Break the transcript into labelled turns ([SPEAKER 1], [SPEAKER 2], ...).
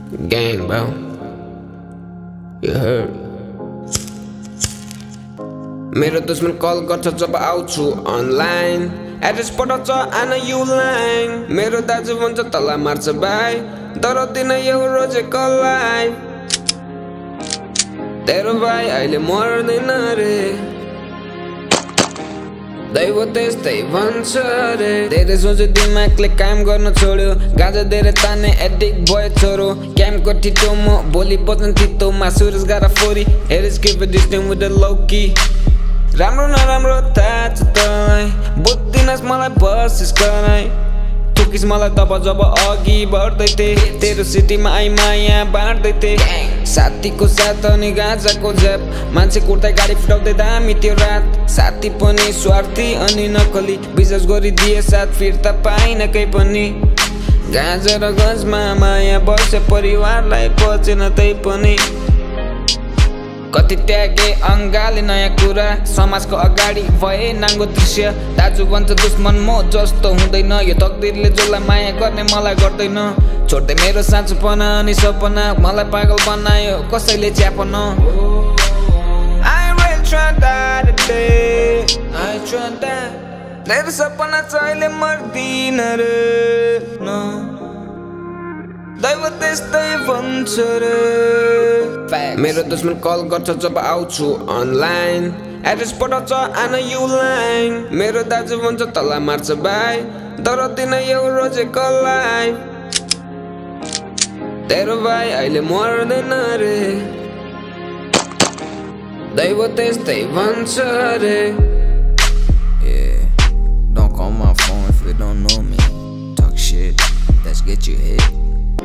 [SPEAKER 1] Gang, bro. You heard? मेरो दुश्मन call गर्छ जब आउँछु अनलाइन एड्रेस पठाउँछ आन यु लाइन मेरो दाजु भन्छ तँलाई मार्छ भाइ डराउँदिन यो रोजेकोलाई तेरो भाइ अहिले मर्दैन रे दैव त्यस्तै भन्छ रे धेरै सोचे दिमागले काम गर्न छोड्यो गाजा धेरै ताने एडिक्ट भयो छोरो क्याम्पको ठिटो म भोलि बज्न तितो मासुरस गारा फोरी हेरिस give it distinct with the लोकी राम्रो नराम्रो थाहा छ तँलाई बुझ्दिनस् मलाई बसिस गराइ ठोकिस मलाई तब जब अघि बढ्दै थिए तेरो सिटीमा आई माया बाँड्दै थिए साथीको साथ अनि गाजाको झ्याप मान्छे कुर्दै गाडी फुटाउँदै दामी त्यो रात साथी पनि स्वार्थी अनि नकली विश्वास गरिदिए साथ फिर्ता पाइन केही पनि गाजा र गजमा माया बस्यो परिवारलाई पचेन त्यही पनि कति त्यागे अङ्गाले नयाँ कुरा समाजको अगाडि भए नाङ्गो दृश्य दाजु भन्छ दुश्मन म जस्तो हुँदैन यो तकदिरले जसलाई माया गर्ने मलाई गर्दैन छोड्दै मेरो साँचोपना अनि सपना मलाई पागल बनायो कसैले च्यापन मेरो सपना चाहिँ मर्दिन रे दैव त्यस्तै भन्छ रे मेरो दुश्मन कल गर्छ जब आउँछु अनलाइन एड्रेस पठाउँछ आन यु लाइन मेरो दाजु भन्छ तँलाई मार्छ भाइ डराउँदिन यो रोजेकोलाई तेरो भाइ अहिले मर्दैन रे दैव त्यस्तै भन्छ रे
[SPEAKER 2] Don't call my phone if you don't know me. Talk shit, let's get you hit.